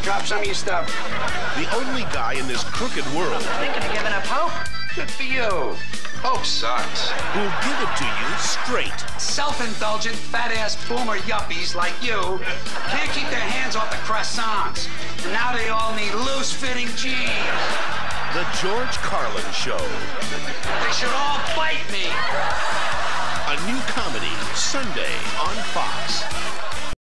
drop some of your stuff. The only guy in this crooked world Thinking of giving up hope? Good for you. Hope sucks. who'll give it to you straight. Self-indulgent, fat-ass boomer yuppies like you can't keep their hands off the croissants. And now they all need loose-fitting jeans. The George Carlin Show. They should all bite me. A new comedy, Sunday on Fox.